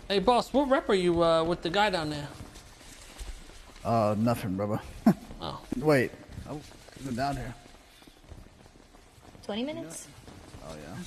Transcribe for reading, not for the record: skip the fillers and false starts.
Hey, boss, what rep are you with the guy down there? Nothing, brother. Oh, Wait, I've been down here. 20 minutes? Oh yeah.